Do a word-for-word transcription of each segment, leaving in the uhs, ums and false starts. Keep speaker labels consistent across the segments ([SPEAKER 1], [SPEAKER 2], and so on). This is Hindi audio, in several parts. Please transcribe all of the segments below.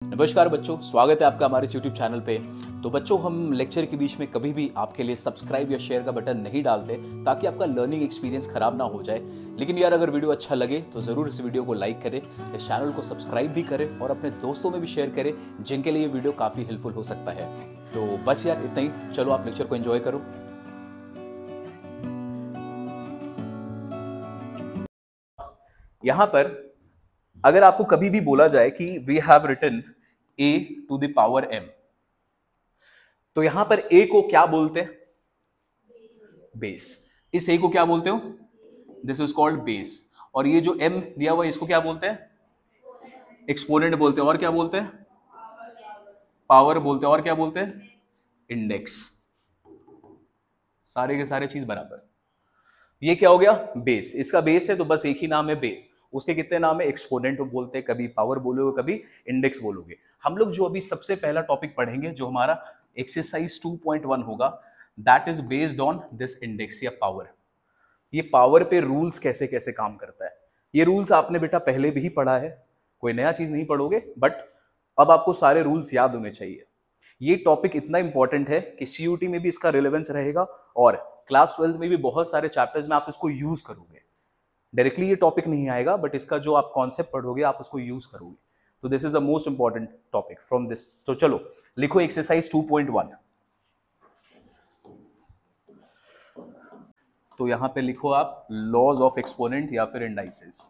[SPEAKER 1] नमस्कार बच्चों, स्वागत है आपका हमारे इस यूट्यूब चैनल पे। तो बच्चों, हम लेक्चर के बीच में कभी भी आपके लिए सब्सक्राइब या शेयर का बटन नहीं डालते ताकि आपका लर्निंग एक्सपीरियंस खराब ना हो जाए। लेकिन यार, अगर वीडियो अच्छा लगे तो ज़रूर इस वीडियो को लाइक करें, इस चैनल को सब्सक्राइब भी करें और अपने दोस्तों में भी शेयर करें जिनके लिए ये वीडियो काफ़ी हेल्पफुल हो सकता है। तो बस यार इतना ही, चलो आप लेक्चर को एंजॉय करो। यहाँ पर अगर आपको कभी भी बोला जाए कि we have written a to the power m, तो यहां पर a को क्या बोलते हैं? बेस। इस a को क्या बोलते हो? This is called base. और ये जो m दिया हुआ है इसको क्या बोलते हैं? एक्सपोनेंट बोलते हैं। और क्या बोलते हैं? पावर बोलते हैं। और क्या बोलते हैं? इंडेक्स। सारे के सारे चीज बराबर। ये क्या हो गया? बेस। इसका बेस है तो बस एक ही नाम है बेस। उसके कितने नाम है? एक्सपोनेंट बोलते हैं, कभी पावर बोलोगे, कभी इंडेक्स बोलोगे। हम लोग जो अभी सबसे पहला टॉपिक पढ़ेंगे, जो हमारा एक्सरसाइज टू पॉइंट वन होगा, that is based on this index या पावर। ये पावर पे रूल्स कैसे कैसे काम करता है, ये रूल्स आपने बेटा पहले भी पढ़ा है, कोई नया चीज नहीं पढ़ोगे, बट अब आपको सारे रूल्स याद होने चाहिए। ये टॉपिक इतना इंपॉर्टेंट है कि सीयूटी में भी इसका रिलेवेंस रहेगा और क्लास ट्वेल्थ में भी बहुत सारे चैप्टर्स में आप इसको यूज करोगे। डायरेक्टली ये टॉपिक नहीं आएगा, बट इसका जो आप कॉन्सेप्ट पढ़ोगे आप उसको यूज करोगे। तो this is the most important topic from this. तो चलो लिखो एक्सरसाइज टू पॉइंट वन। तो यहां पे लिखो आप लॉज ऑफ एक्सपोनेंट या फिर इंडाइसेस।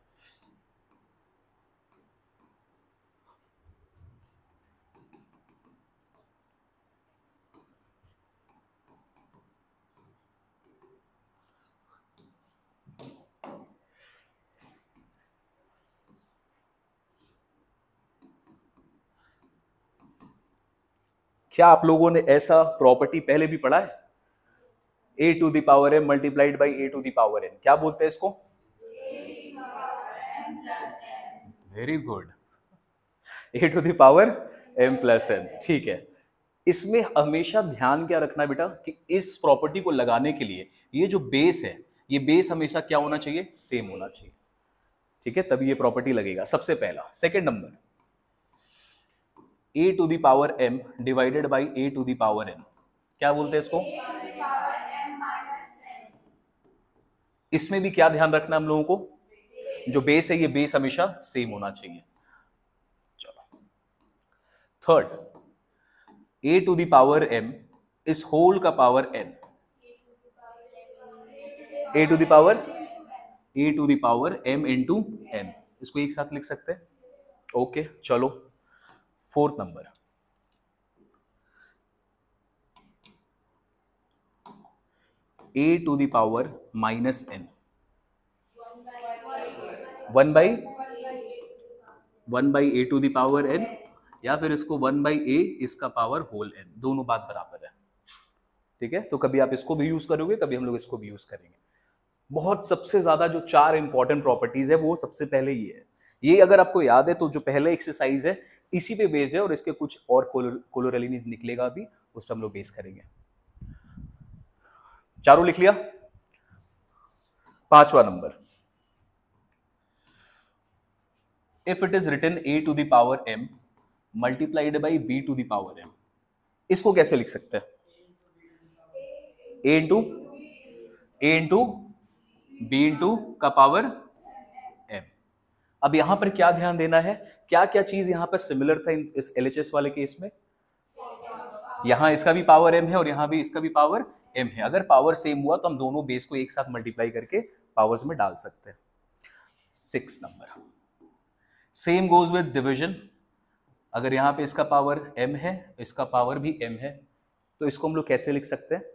[SPEAKER 1] क्या आप लोगों ने ऐसा प्रॉपर्टी पहले भी पढ़ा है? a to the power m multiplied by a to the power n, क्या बोलते हैं इसको? Very good, a to the power m plus n। ठीक है, इसमें हमेशा ध्यान क्या रखना बेटा कि इस प्रॉपर्टी को लगाने के लिए ये जो बेस है, ये बेस हमेशा क्या होना चाहिए? सेम होना चाहिए। ठीक है, तभी ये प्रॉपर्टी लगेगा। सबसे पहला। Second number, a to the power m divided by a to the power n, क्या बोलते हैं इसको? इसमें भी क्या ध्यान रखना हम लोगों को? जो बेस है, ये बेस हमेशा सेम होना चाहिए। चलो third, a to the power m इस होल का power n, a to the power a to the power m into n, इसको एक साथ लिख सकते हैं। ओके चलो fourth number, a to the power minus n, one by one by a to the power n, या फिर इसको वन बाई ए इसका पावर होल n, दोनों बात बराबर है। ठीक है, तो कभी आप इसको भी यूज करोगे, कभी हम लोग इसको भी यूज करेंगे। बहुत सबसे ज्यादा जो चार इंपॉर्टेंट प्रॉपर्टीज है वो सबसे पहले ये है। ये अगर आपको याद है तो जो पहले एक्सरसाइज है इसी पे बेस्ड है, और इसके कुछ और कोलोरेलिनीज निकलेगा भी, उस पर हम लोग बेस करेंगे। चारों लिख लिया? पांचवा नंबर, if it is written a to the power m multiplied by b to the power m, इसको कैसे लिख सकते हैं? a into a into b into का पावर m। अब यहां पर क्या ध्यान देना है, क्या क्या चीज यहां पर सिमिलर था इस एलएचएस वाले केस में? यहां इसका भी पावर m है और यहां भी इसका भी पावर m है। अगर पावर सेम हुआ तो हम दोनों बेस को एक साथ मल्टीप्लाई करके पावर्स में डाल सकते हैं। Six number, same goes with division. अगर यहां पे इसका पावर m है, इसका पावर भी m है, तो इसको हम लोग कैसे लिख सकते हैं?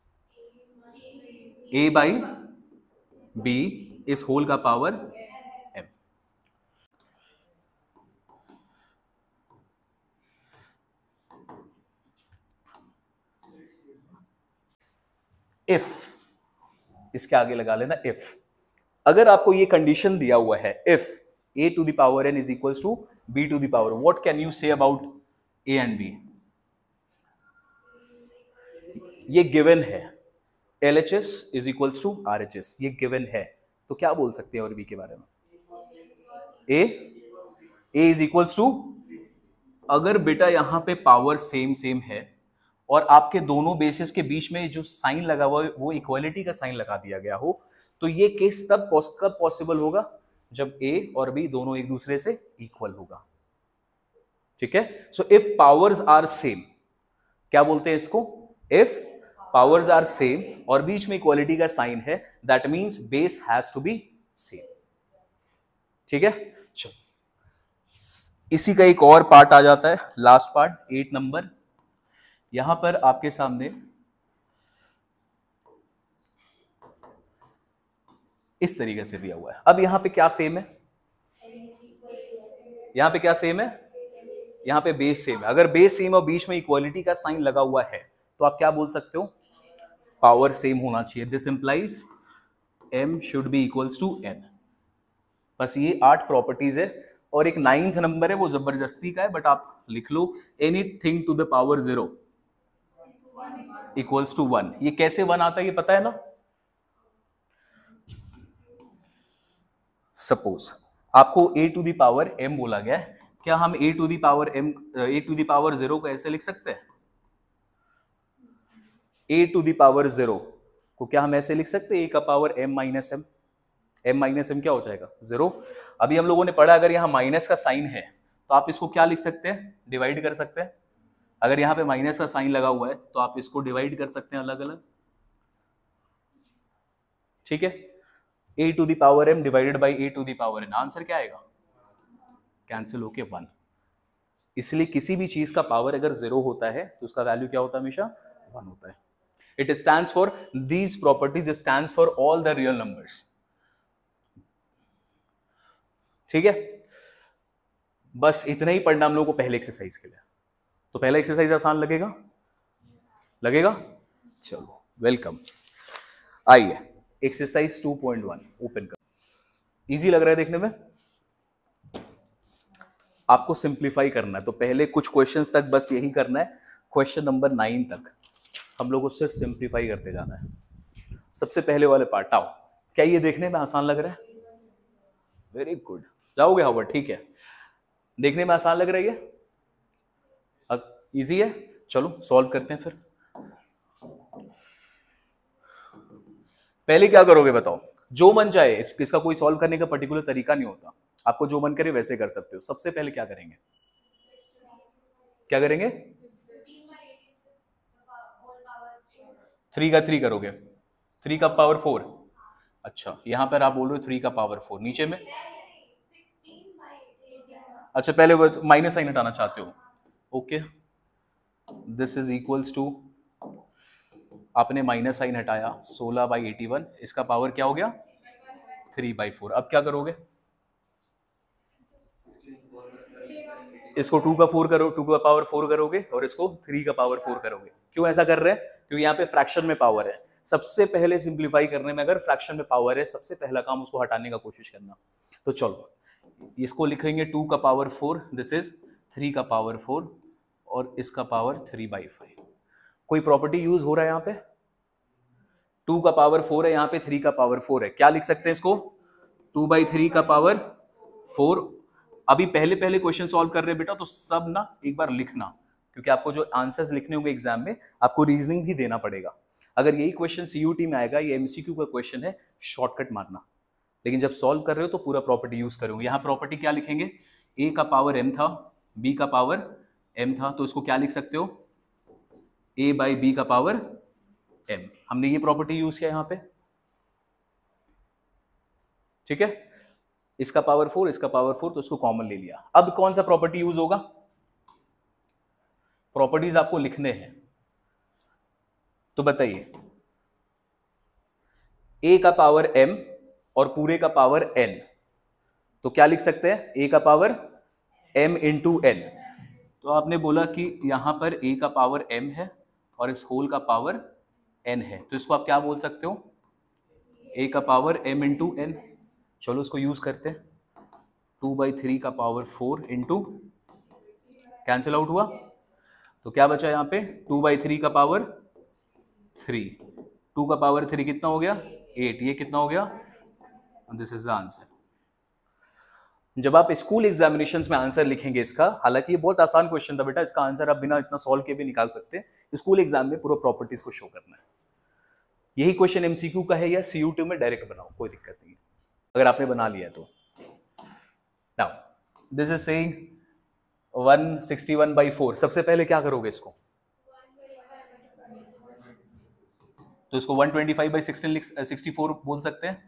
[SPEAKER 1] a बाई b इस होल का पावर m। इफ, इसके आगे लगा लेना इफ। अगर आपको ये कंडीशन दिया हुआ है, if a to the power n is equals to b to the power, what can you say about a and b? ये गिवन है, L H S is equals to R H S, ये गिवन है, तो क्या बोल सकते हैं और b के बारे में? a a is equals to अगर बेटा यहाँ पे पावर सेम सेम है और आपके दोनों बेसिस के बीच में जो साइन लगा हुआ है वो इक्वालिटी का साइन लगा दिया गया हो, तो ये केस तब कब पॉसिबल होगा जब ए और बी दोनों एक दूसरे से इक्वल होगा। ठीक है, so if powers are same, क्या बोलते हैं इसको, इफ पावर्स आर सेम और बीच में इक्वालिटी का साइन है, that means base has to be same. ठीक है, चलो इसी का एक और पार्ट आ जाता है, लास्ट पार्ट, एट नंबर। यहां पर आपके सामने इस तरीके से दिया हुआ है। अब यहां पे क्या सेम है, यहां पे क्या सेम है, यहां पे बेस सेम है। अगर बेस सेम और बीच में इक्वालिटी का साइन लगा हुआ है तो आप क्या बोल सकते हो, पावर सेम होना चाहिए। This implies m should be equals to n। बस ये आठ प्रॉपर्टीज है और एक नाइन्थ नंबर है, वो जबरदस्ती का है, बट आप लिख लो, anything to the power zero equals to one. ये कैसे वन आता है ये पता है ना। सपोज आपको a to the power m बोला गया है, क्या हम a to the power m a to the power zero को ऐसे लिख सकते हैं, a to the power zero को क्या हम ऐसे लिख सकते हैं, a का power m minus m, m minus m क्या हो जाएगा, जीरो। अभी हम लोगों ने पढ़ा अगर यहाँ माइनस का साइन है तो आप इसको क्या लिख सकते हैं, डिवाइड कर सकते हैं। अगर यहाँ पे माइनस का साइन लगा हुआ है तो आप इसको डिवाइड कर सकते हैं अलग अलग। ठीक है, a to the power m divided by a to the power n, answer क्या आएगा, कैंसिल होके वन। इसलिए किसी भी चीज का पावर अगर जीरो होता है तो उसका वैल्यू क्या होता है, हमेशा वन होता है। It stands for these properties, stands for all the real numbers. ठीक है, बस इतना ही पढ़ना हम लोगों को पहले एक्सरसाइज के लिए। तो पहला एक्सरसाइज आसान लगेगा, लगेगा, चलो वेलकम। आइए exercise two point one open कर। इजी लग रहा है देखने में, आपको सिंप्लीफाई करना है तो पहले कुछ क्वेश्चंस तक बस यही करना है, क्वेश्चन नंबर नाइन तक हम लोग को सिर्फ सिंप्लीफाई करते जाना है। सबसे पहले वाले पार्ट आओ, क्या ये देखने में आसान लग रहा है, वेरी गुड, जाओगे हावर्ड, ठीक है, देखने में आसान लग रहा है, ये इजी है, चलो सॉल्व करते हैं। फिर पहले क्या करोगे बताओ, जो मन जाए, इस, इसका कोई सॉल्व करने का पर्टिकुलर तरीका नहीं होता, आपको जो मन करे वैसे कर सकते हो। सबसे पहले क्या करेंगे, क्या करेंगे, थ्री का थ्री करोगे, थ्री का पावर फोर, अच्छा यहां पर आप बोल रहे हो थ्री का पावर फोर, नीचे में अच्छा पहले बस माइनस साइन हटाना चाहते हो, okay, this is equals to, आपने माइनस साइन हटाया, सोलह बाई एटी वन, इसका पावर क्या हो गया, थ्री बाई फोर। अब क्या करोगे, इसको टू का फोर करो, टू का पावर फोर करोगे और इसको थ्री का पावर फोर करोगे। क्यों ऐसा कर रहे हैं, क्योंकि यहाँ पे फ्रैक्शन में पावर है। सबसे पहले सिंप्लीफाई करने में अगर फ्रैक्शन में पावर है, सबसे पहला काम उसको हटाने का कोशिश करना। तो चलो इसको लिखेंगे टू का power four, this is three का पावर फोर और इसका पावर थ्री बाई फाइव। कोई प्रॉपर्टी यूज हो रहा है यहाँ पे, टू का पावर फोर है, यहाँ पे थ्री का पावर फोर है, क्या लिख सकते हैं इसको, टू बाई थ्री का पावर फोर। अभी पहले पहले क्वेश्चन सॉल्व कर रहे हैं बेटा, तो सब ना एक बार लिखना, क्योंकि आपको जो आंसर्स लिखने होंगे एग्जाम में आपको रीजनिंग भी देना पड़ेगा। अगर यही क्वेश्चन सीयूटी में आएगा, ये एमसीक्यू का क्वेश्चन है, शॉर्टकट मारना, लेकिन जब सॉल्व कर रहे हो तो पूरा प्रॉपर्टी यूज करोगे। यहाँ प्रॉपर्टी क्या लिखेंगे, ए का पावर एम था, बी का पावर एम था, तो इसको क्या लिख सकते हो, ए बाई बी का पावर एम। हमने ये प्रॉपर्टी यूज किया यहाँ पे, ठीक है, इसका पावर फोर, इसका पावर फोर, तो इसको कॉमन ले लिया। अब कौन सा प्रॉपर्टी यूज होगा, प्रॉपर्टीज आपको लिखने हैं, तो बताइए, ए का पावर एम और पूरे का पावर एन, तो क्या लिख सकते हैं, ए का पावर एम इंटू एन। तो आपने बोला कि यहां पर ए का पावर एम है और इस होल का पावर एन है, तो इसको आप क्या बोल सकते हो, ए का पावर एम इंटू एन। चलो उसको यूज करते हैं, टू बाई थ्री का power four into, cancel out हुआ, तो क्या बचा यहाँ पे, टू बाई थ्री का पावर थ्री, टू का पावर थ्री कितना हो गया, एट, ये कितना हो गया, दिस इज द आंसर। जब आप स्कूल एग्जामिनेशंस में आंसर लिखेंगे इसका, हालांकि ये बहुत आसान क्वेश्चन था बेटा, इसका आंसर आप बिना इतना सॉल्व के भी निकाल सकते हैं, स्कूल एग्जाम में पूरा प्रॉपर्टीज को शो करना है। यही क्वेश्चन एमसीक्यू का है या सीयूटी में डायरेक्ट बनाओ, कोई दिक्कत नहीं है अगर आपने बना लिया तो। Now this is saying one sixty one by four, सबसे पहले क्या करोगे इसको, तो इसको one twenty five by sixteen sixty four बोल सकते हैं।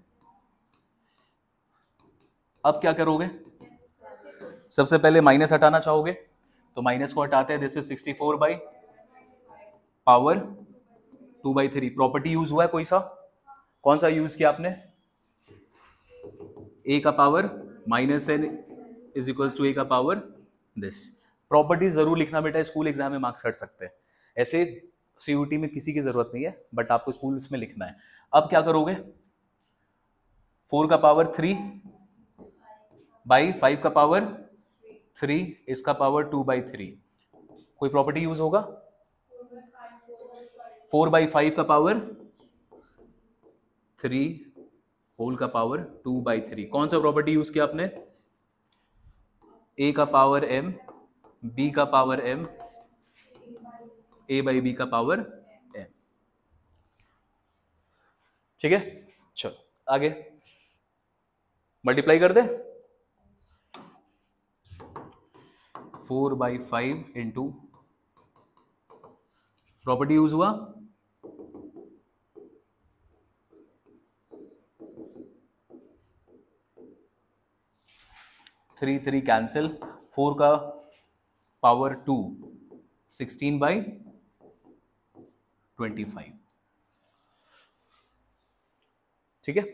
[SPEAKER 1] अब क्या करोगे, सबसे पहले माइनस हटाना चाहोगे तो माइनस को हटाते हैं, this is sixty four by power two by three. Property use हुआ है कोई सा, कौन सा यूज किया आपने, ए का power minus N is equals to A का पावर दिस। प्रॉपर्टीज जरूर लिखना बेटा, स्कूल एग्जाम में मार्क्स हट सकते हैं, ऐसे सीयूटी में किसी की जरूरत नहीं है, बट आपको स्कूल में लिखना है। अब क्या करोगे, फोर का पावर थ्री बाई फाइव का पावर थ्री, इसका पावर टू बाई थ्री, कोई प्रॉपर्टी यूज होगा, फोर बाई फाइव का पावर थ्री होल का पावर टू बाई थ्री, कौन सा प्रॉपर्टी यूज किया आपने, ए का पावर एम बी का power M A by B का पावर एम। ठीक है, चलो आगे मल्टीप्लाई कर दे, four by five into property use हुआ, थ्री थ्री कैंसिल, फोर का power two sixteen by twenty five. ठीक है,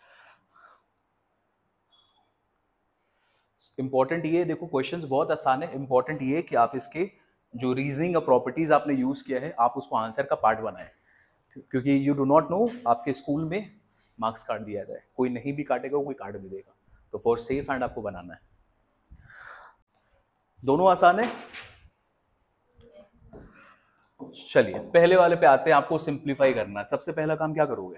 [SPEAKER 1] इंपॉर्टेंट ये देखो, क्वेश्चंस बहुत आसान है, इंपॉर्टेंट ये कि आप इसके जो रीजनिंग और प्रॉपर्टीज आपने यूज किया है आप उसको आंसर का पार्ट बनाएं, क्योंकि यू डू नॉट नो आपके स्कूल में मार्क्स काट दिया जाए, कोई नहीं भी काटेगा कोई काट भी देगा, तो फॉर सेफ हैंड आपको बनाना है। दोनों आसान है। चलिए पहले वाले पे आते हैं, आपको सिंप्लीफाई करना है। सबसे पहला काम क्या करोगे,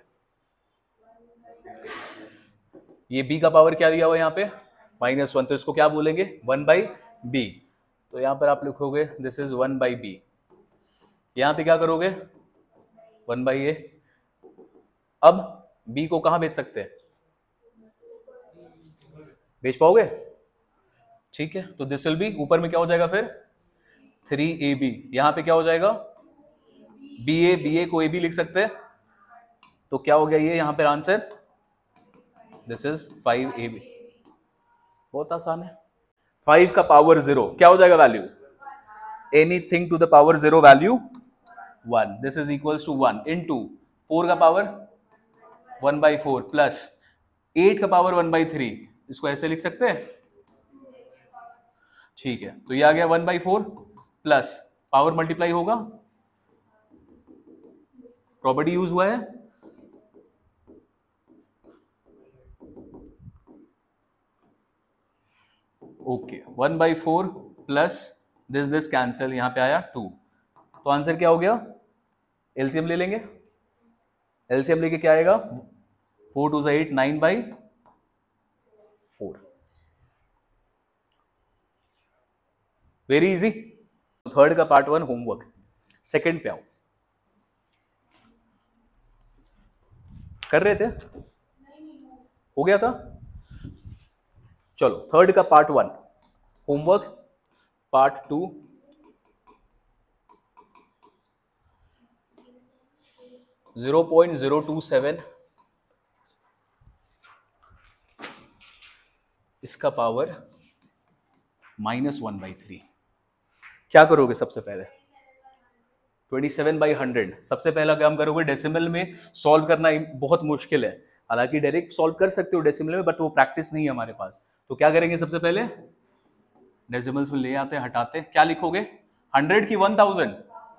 [SPEAKER 1] ये b का पावर क्या दिया हुआ है यहाँ पे माइनस वन, तो इसको क्या बोलेंगे वन बाई बी, तो यहां पर आप लिखोगे this is one by B, यहां पे क्या करोगे वन बाई ए। अब b को कहां भेज सकते हैं, भेज पाओगे, ठीक है, तो दिस विल बी, ऊपर में क्या हो जाएगा फिर थ्री ए बी, यहां पे क्या हो जाएगा बी ए, बी ए को ए बी लिख सकते हैं, तो क्या हो गया ये यहां पर answer, this is five A B. बहुत आसान है। फाइव का पावर जीरो क्या हो जाएगा value, anything to the power zero value one, this is equals to one into four का power one by four plus eight का पावर वन बाई थ्री, इसको ऐसे लिख सकते हैं, ठीक है, तो ये आ गया one by four plus power multiply होगा, प्रॉपर्टी यूज हुआ है, okay, one by four plus this this cancel, यहां पे आया टू, तो आंसर क्या हो गया, एलसीएम ले लेंगे, एलसीएम लेके क्या आएगा four two eight, nine by four, very easy. Third का पार्ट वन होमवर्क, सेकंड पे आओ, कर रहे थे, हो गया था, चलो थर्ड का part one homework, part two zero point zero two seven, इसका power minus one by three, क्या करोगे सबसे पहले ट्वेंटी सेवन बाई हंड्रेड, सबसे पहला काम करोगे, डेसिमल में सॉल्व करना बहुत मुश्किल है, हालांकि डायरेक्ट सॉल्व कर सकते हो डेसिमल में, बट वो प्रैक्टिस नहीं है हमारे पास, तो क्या करेंगे सबसे पहले डेसिमल्स में ले आते हटाते, क्या लिखोगे हंड्रेड की वन थाउजेंड,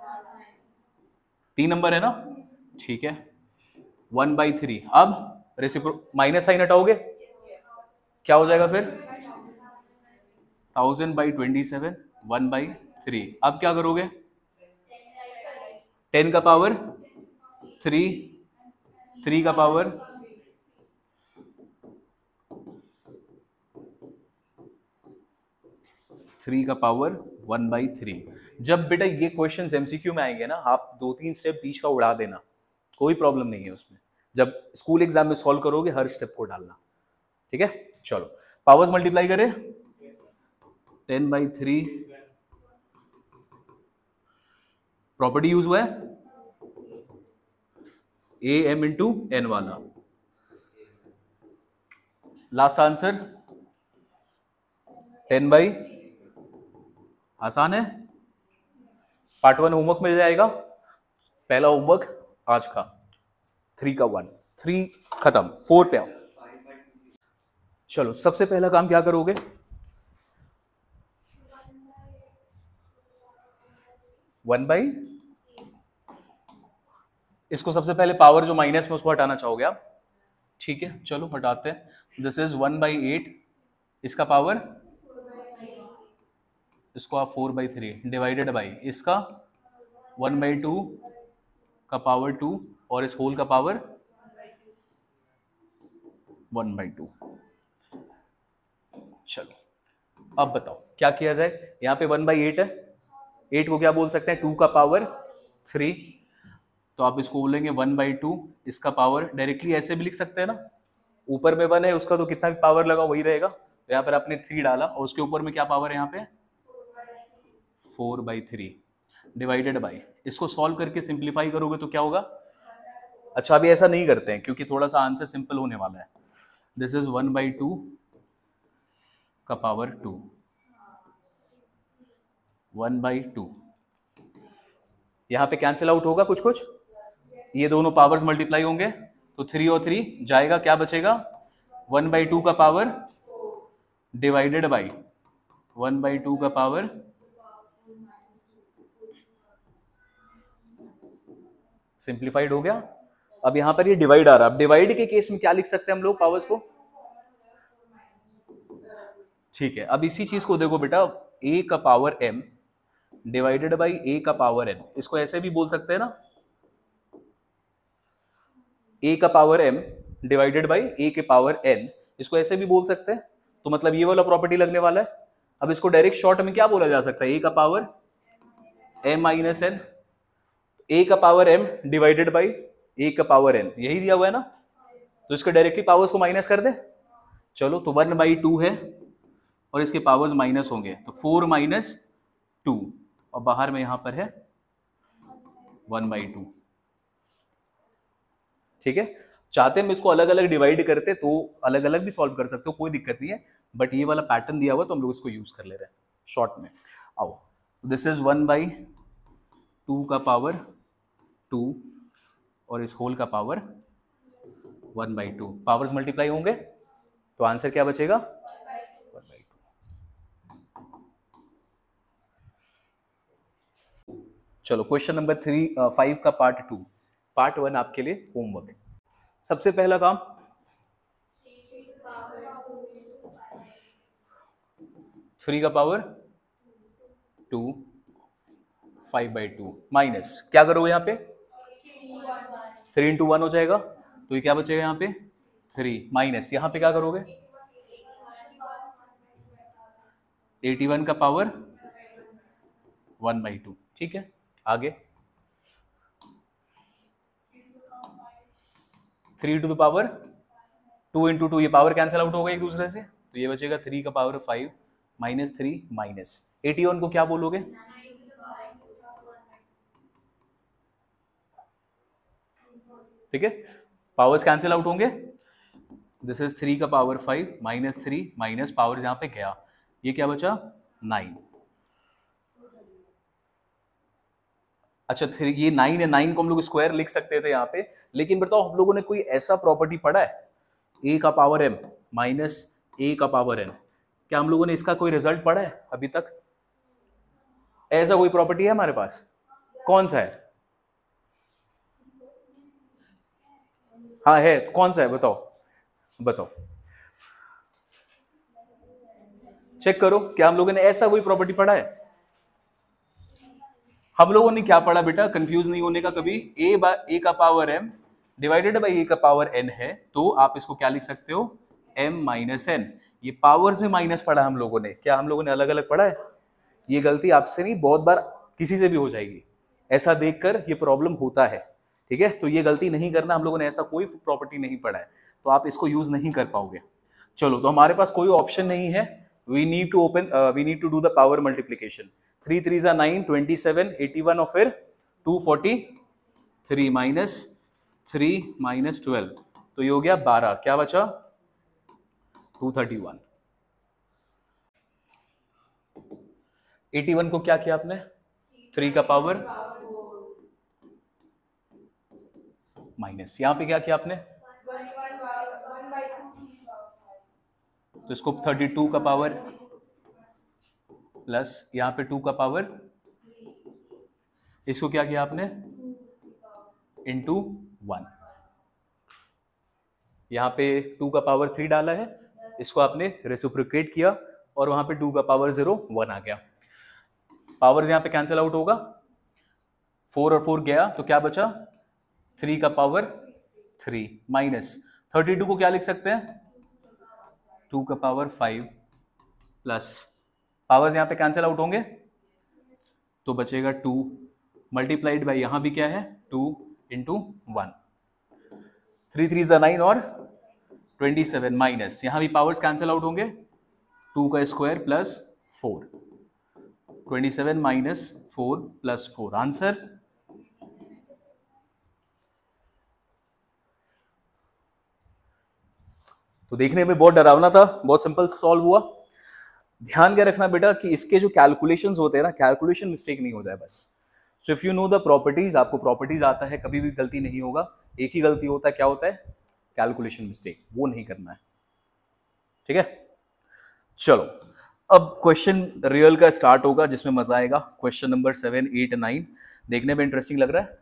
[SPEAKER 1] तीन नंबर है ना, ठीक है, वन बाई थ्री, अब रेसिप्रो माइनस साइन हटाओगे, क्या हो जाएगा फिर thousand by twenty seven, one by three, अब क्या करोगे टेन का पावर थ्री, थ्री का पावर थ्री का पावर वन बाई थ्री। जब बेटा ये क्वेश्चन एमसीक्यू में आएंगे ना, आप दो तीन स्टेप बीच का उड़ा देना, कोई प्रॉब्लम नहीं है उसमें। जब स्कूल एग्जाम में सॉल्व करोगे हर स्टेप को डालना, ठीक है। चलो पावर्स मल्टीप्लाई करें, ten by three property use हुआ है ए एम इंटू एन वाला। लास्ट आंसर टेन बाई, आसान है। पार्ट वन होमवर्क मिल जाएगा, पहला होमवर्क आज का, थ्री का वन, थ्री खत्म, फोर पे आओ। चलो सबसे पहला काम क्या करोगे, वन बाई, इसको सबसे पहले पावर जो माइनस में उसको हटाना चाहोगे आप, ठीक है। चलो हटाते हैं। This is one by eight, इसका पावर, इसको आप four by three divided by इसका वन बाई टू का पावर टू और इस होल का पावर वन बाई टू। चलो अब बताओ क्या किया जाए, यहां पे वन बाई एट है, एट को क्या बोल सकते हैं, टू का पावर थ्री, तो आप इसको बोलेंगे वन बाई टू, इसका पावर डायरेक्टली ऐसे भी लिख सकते हैं ना, ऊपर में वन है उसका तो कितना भी पावर लगा वही रहेगा, तो यहाँ पर आपने थ्री डाला और उसके ऊपर में क्या पावर है यहाँ पे four by three divided by, इसको सॉल्व करके सिंप्लीफाई करोगे तो क्या होगा। अच्छा अभी ऐसा नहीं करते हैं क्योंकि थोड़ा सा आंसर सिंपल होने वाला है। This is one by two का power two, one by two, यहां पे कैंसिल आउट होगा कुछ कुछ, ये दोनों पावर्स मल्टीप्लाई होंगे तो थ्री और थ्री जाएगा, क्या बचेगा वन बाई टू का power divided by one by two का पावर सिंप्लीफाइड हो गया। अब यहां पर ये डिवाइड आ रहा है, अब डिवाइड के केस में क्या लिख सकते हैं हम लोग पावर्स को, ठीक है। अब इसी चीज को देखो बेटा, a का power m divided by a का पावर n, इसको ऐसे भी बोल सकते हैं ना, a का power m divided by a के पावर n, इसको ऐसे भी बोल सकते हैं, तो मतलब ये वाला प्रॉपर्टी लगने वाला है। अब इसको डायरेक्ट शॉर्ट में क्या बोला जा सकता है, a का power m minus n, a का power m divided by a का पावर n, यही दिया हुआ है ना, तो इसके डायरेक्टली पावर्स को माइनस कर दे। चलो तो वन बाई टू है और इसके पावर्स माइनस होंगे तो फोर माइनस टू, और बाहर में यहां पर है वन बाई टू, ठीक है। चाहते हैं हम इसको अलग अलग डिवाइड करते तो अलग अलग भी सॉल्व कर सकते हो, कोई दिक्कत नहीं है, बट ये वाला पैटर्न दिया हुआ तो हम लोग इसको यूज कर ले रहे हैं शॉर्ट में। आओ, this is one by two का पावर टू और इस होल का power one by two, powers multiply होंगे तो आंसर क्या बचेगा वन बाई टू। चलो क्वेश्चन नंबर थ्री फाइव का पार्ट टू, पार्ट वन आपके लिए होमवर्क। सबसे पहला काम, थ्री का power two, five by two minus, क्या करोगे यहाँ पे थ्री इंटू वन हो जाएगा, तो ये क्या बचेगा यहाँ पे थ्री, माइनस यहाँ पे क्या करोगे एटी वन का पावर वन बाई टू, ठीक है। आगे three to the power two into two, ये पावर कैंसिल आउट होगा एक दूसरे से, तो ये बचेगा थ्री का power five minus three minus eighty one को क्या बोलोगे, ठीक है, पावर्स कैंसिल आउट होंगे। दिस इज थ्री का power five minus three minus power यहां पे गया, ये क्या बचा नाइन। अच्छा थ्री, ये नाइन है, नाइन को हम लोग स्क्वायर लिख सकते थे यहाँ पे, लेकिन बताओ हम लोगों ने कोई ऐसा प्रॉपर्टी पढ़ा है a का पावर m माइनस a का पावर n, क्या हम लोगों ने इसका कोई रिजल्ट पढ़ा है अभी तक, ऐसा कोई प्रॉपर्टी है हमारे पास, कौन सा है, हाँ है, तो कौन सा है बताओ बताओ, चेक करो क्या हम लोगों ने ऐसा कोई प्रॉपर्टी पढ़ा है। हम लोगों ने क्या पढ़ा बेटा, कंफ्यूज नहीं होने का कभी, a बाय a का power m divided by a का पावर n है, तो आप इसको क्या लिख सकते हो m माइनस n, ये पावर्स में माइनस पढ़ा हम लोगों ने, क्या हम लोगों ने अलग अलग पढ़ा है, ये गलती आपसे नहीं, बहुत बार किसी से भी हो जाएगी, ऐसा देखकर ये प्रॉब्लम होता है, ठीक है। तो ये गलती नहीं करना, हम लोगों ने ऐसा कोई प्रॉपर्टी नहीं पढ़ा है, तो आप इसको यूज नहीं कर पाओगे। चलो, तो हमारे पास कोई ऑप्शन नहीं है, we need to open we need to do the power multiplication. Three three जा nine, twenty seven, eighty one और फिर two forty three minus three minus twelve, तो ये हो गया बारह, क्या बचा two thirty one. Eighty one को क्या किया आपने, थ्री का पावर माइनस, यहां पे क्या किया आपने, तो इसको थर्टी टू का पावर प्लस यहां पे टू का पावर, इसको क्या किया आपने इंटू वन, यहां पे टू का पावर थ्री डाला है, इसको आपने रेसिप्रोकेट किया और वहां पे टू का पावर जीरो वन आ गया। पावर्स यहां पे कैंसिल आउट होगा, फोर और फोर गया तो क्या बचा, थ्री का power three minus thirty two को क्या लिख सकते हैं, टू का पावर फाइव प्लस पावर्स यहां पे कैंसिल आउट होंगे तो बचेगा टू मल्टीप्लाइड बाई यहां भी क्या है two into one, three three जा नाइन और ट्वेंटी सेवन माइनस यहां भी पावर्स कैंसिल आउट होंगे, टू का square plus four, twenty seven minus four plus four, answer तो देखने में बहुत डरावना था, बहुत सिंपल सॉल्व हुआ। ध्यान क्या रखना बेटा कि इसके जो कैलकुलेशंस होते हैं ना, कैलकुलेशन मिस्टेक नहीं हो जाए बस। So if you know the properties, आपको प्रॉपर्टीज आता है, कभी भी गलती नहीं होगा, एक ही गलती होता है, क्या होता है, कैलकुलेशन मिस्टेक, वो नहीं करना है, ठीक है। चलो अब क्वेश्चन रियल का स्टार्ट होगा जिसमें मजा आएगा। Question number seven, eight, nine देखने में इंटरेस्टिंग लग रहा है।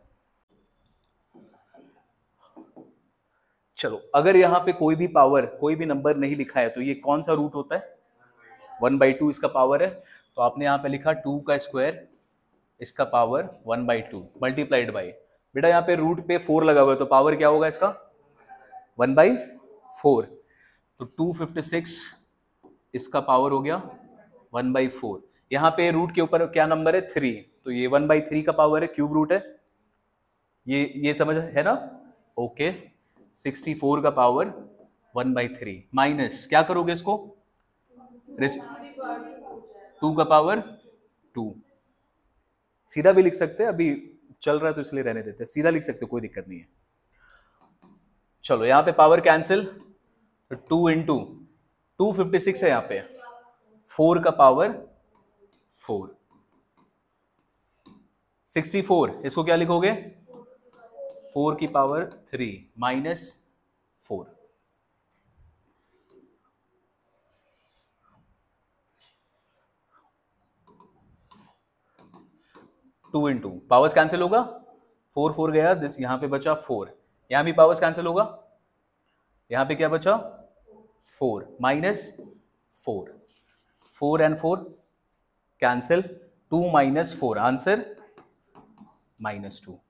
[SPEAKER 1] चलो, अगर यहां पे कोई भी पावर, कोई भी नंबर नहीं लिखा है तो ये कौन सा रूट होता है, वन बाई टू इसका पावर है, तो आपने यहां पे लिखा टू का स्क्वायर, इसका power one by two multiplied by, बेटा यहाँ पे रूट पे फोर लगा हुआ है तो पावर क्या होगा इसका, वन बाई फोर, तो टू फिफ्टी सिक्स इसका पावर हो गया वन बाई फोर, यहाँ पे रूट के ऊपर क्या नंबर है, थ्री, तो ये वन बाई थ्री का पावर है, क्यूब रूट है, ये ये समझ है ना, ओके। सिक्सटी फोर का power one by three minus क्या करोगे इसको, टू का पावर टू, सीधा भी लिख सकते हैं, अभी चल रहा है तो इसलिए रहने देते हैं, सीधा लिख सकते हो, कोई दिक्कत नहीं है। चलो यहां पे power cancel, two into two fifty six है, यहां पे फोर का पावर फोर, सिक्सटी फोर इसको क्या लिखोगे, फोर की power three minus four, two into powers cancel होगा, फोर फोर गया, दिस यहां पे बचा फोर, यहां भी पावर्स कैंसिल होगा, यहां पे क्या बचा four minus four, four and four cancel, two minus four, answer minus two.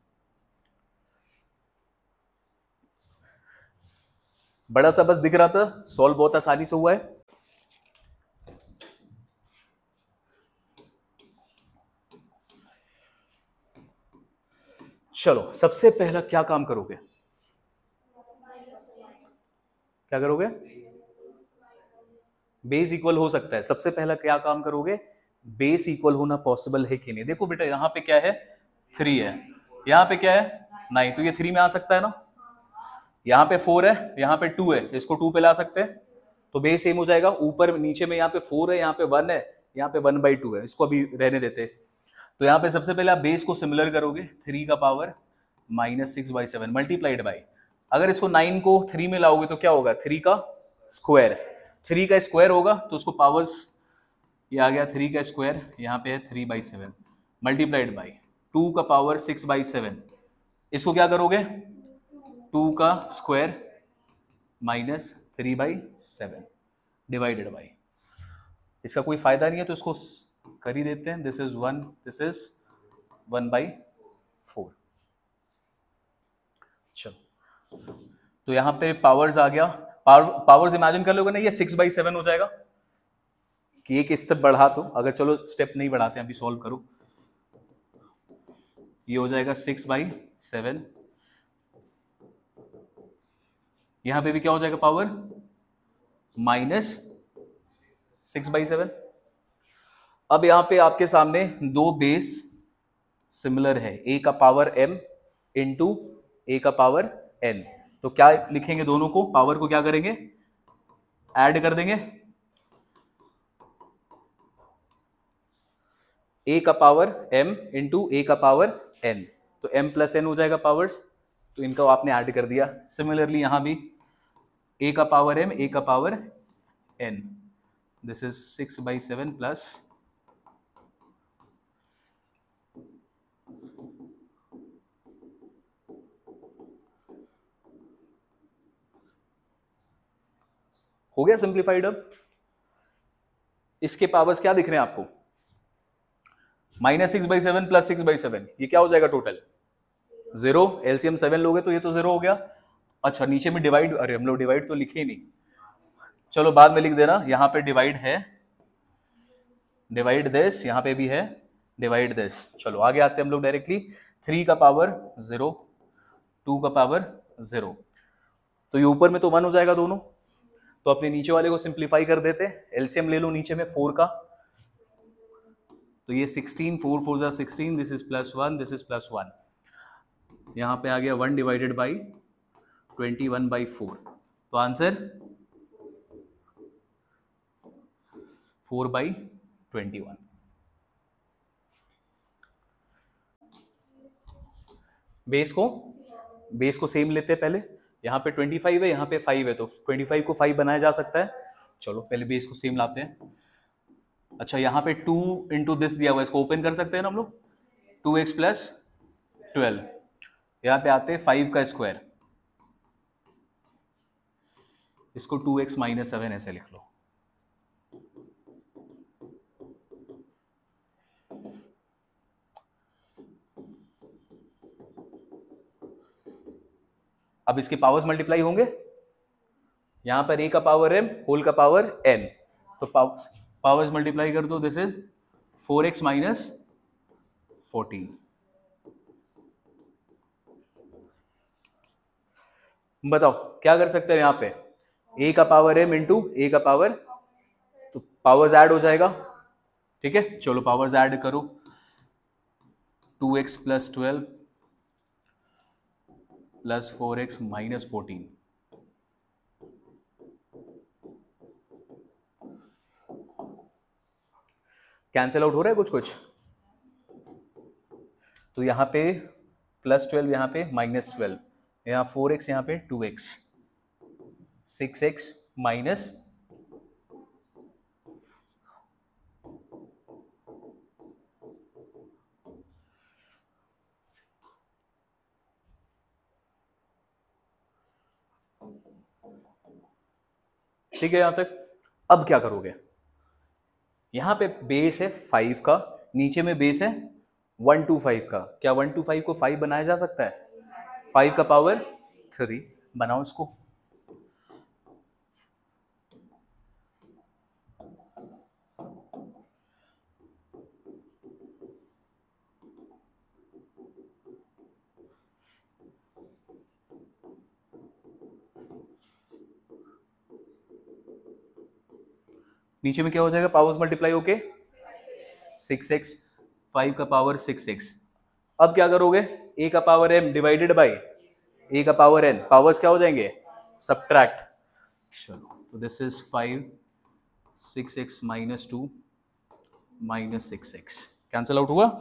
[SPEAKER 1] बड़ा सा बस दिख रहा था, सॉल्व बहुत आसानी से हुआ है। चलो सबसे पहला क्या काम करोगे, क्या करोगे, बेस इक्वल हो सकता है, सबसे पहला क्या काम करोगे, बेस इक्वल होना पॉसिबल है कि नहीं। देखो बेटा यहां पे क्या है, थ्री है, यहां पे क्या है नाइन, तो ये थ्री में आ सकता है ना, यहाँ पे फोर है, यहाँ पे टू है, इसको टू पे ला सकते हैं तो बेस सेम हो जाएगा, ऊपर नीचे में यहाँ पे फोर है, यहाँ पे वन है, यहाँ पे वन बाई टू है, इसको अभी रहने देते हैं। तो यहाँ पे सबसे पहले आप बेस को सिमिलर करोगे, थ्री का power minus six by seven multiplied by, अगर इसको नाइन को थ्री में लाओगे तो क्या होगा, थ्री का स्क्वायर, थ्री का स्क्वायर होगा तो उसको पावर्स ये आ गया, थ्री का स्क्वायर यहाँ पे है three by seven multiplied by two का पावर सिक्स बाई सेवन, इसको क्या करोगे, टू का square minus three by seven divided by, इसका कोई फायदा नहीं है तो इसको कर ही देते हैं, this is one, this is one by four. चलो तो यहां पे पावर्स आ गया, पावर पावर्स इमेजिन कर लोगे ना, ये सिक्स बाई सेवन हो जाएगा, कि एक स्टेप बढ़ा तो, अगर चलो स्टेप नहीं बढ़ाते हैं, अभी सॉल्व करो, ये हो जाएगा सिक्स बाई सेवन, यहां पे भी क्या हो जाएगा power minus six by seven. अब यहां पे आपके सामने दो बेस सिमिलर है, ए का पावर m इंटू ए का पावर n, तो क्या लिखेंगे दोनों को, पावर को क्या करेंगे ऐड कर देंगे, a का पावर m इंटू ए का पावर n, तो m प्लस n हो जाएगा पावर्स, तो इनको आपने ऐड कर दिया। सिमिलरली यहां भी a का पावर m, a का power n, this is six by seven plus हो गया सिंप्लीफाइड। अब इसके पावर्स क्या दिख रहे हैं आपको, minus six by seven plus six by seven, ये क्या हो जाएगा टोटल जीरो, एलसीएम सेवन लोगे तो ये तो जीरो हो गया। अच्छा नीचे में डिवाइड, अरे हम लोग डिवाइड तो लिखे ही नहीं, चलो बाद में लिख देना, यहां पे डिवाइड है, डिवाइड दिस, यहां पे भी है डिवाइड दिस। चलो आगे आते हैं हम लोग डायरेक्टली, थ्री का पावर जीरो, टू का पावर जीरो, तो ये ऊपर में तो वन हो जाएगा दोनों, तो अपने नीचे वाले को सिंप्लीफाई कर देते, एलसीएम ले लो नीचे में फोर का, तो ये सिक्सटीन, फोर फोर जा sixteen, this is plus one, this is plus one, यहां पे आ गया one divided by twenty one by four, तो answer four by twenty one. Base को बेस को सेम लेते हैं पहले, यहाँ पे ट्वेंटी फाइव है, यहाँ पे फाइव है, तो ट्वेंटी फाइव को फाइव बनाया जा सकता है। चलो पहले बेस को सेम लाते हैं। अच्छा यहाँ पे टू इंटू दिस दिया हुआ है, इसको ओपन कर सकते हैं ना हम लोग, टू एक्स प्लस ट्वेल्व, यहाँ पे आते हैं फाइव का स्क्वायर, इसको टू एक्स माइनस सेवन ऐसे लिख लो। अब इसके पावर्स मल्टीप्लाई होंगे, यहां पर a का पावर m होल का पावर n, तो पावर्स मल्टीप्लाई कर दो, this is four x minus fourteen. बताओ क्या कर सकते हैं यहां पे, a का पावर m इंटू ए का पावर, तो पावर्स ऐड हो जाएगा, ठीक है। चलो पावर्स ऐड करो, two x plus twelve plus four x minus fourteen, cancel out हो रहा है कुछ कुछ, तो यहां पे प्लस ट्वेल्व, यहां पे माइनस ट्वेल्व, यहां फोर एक्स, यहां पे two x, six x minus ठीक है यहां तक। अब क्या करोगे, यहां पे बेस है फाइव का, नीचे में बेस है वन टू फाइव का, क्या वन टू फाइव को फाइव बनाया जा सकता है, फाइव का पावर थ्री, बनाओ इसको। नीचे में क्या हो जाएगा, पावर्स मल्टीप्लाई होके सिक्स एक्स, फाइव का पावर सिक्स एक्स। अब क्या करोगे, a का power m divided by a का पावर n, पावर्स क्या हो जाएंगे सब्ट्रैक्ट। चलो तो this is five, six x minus two minus six x, cancel out हुआ,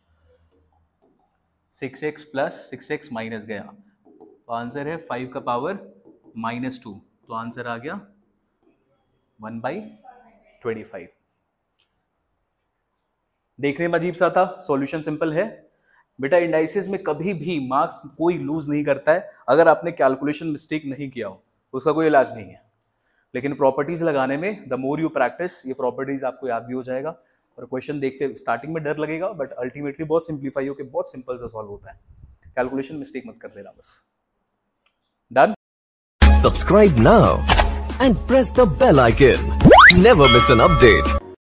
[SPEAKER 1] six x plus six x minus गया, तो आंसर है फाइव का पावर माइनस टू, तो आंसर आ गया वन बाई ट्वेंटी फाइव। देखने में अजीब सा था, सॉल्यूशन सिंपल है बेटा। इंडाइसिस में कभी भी मार्क्स कोई लूज नहीं करता है अगर आपने कैलकुलेशन मिस्टेक नहीं किया हो, उसका कोई इलाज नहीं है। लेकिन प्रॉपर्टीज लगाने में द मोर यू प्रैक्टिस, ये प्रॉपर्टीज आपको याद भी हो जाएगा, और क्वेश्चन देखते स्टार्टिंग में डर लगेगा, बट अल्टीमेटली बहुत सिंप्लीफाई होकर बहुत सिंपल सा सॉल्व होता है। कैलकुलेशन मिस्टेक मत कर देना बस। Done.
[SPEAKER 2] Subscribe now and press the bell icon. Never miss an update.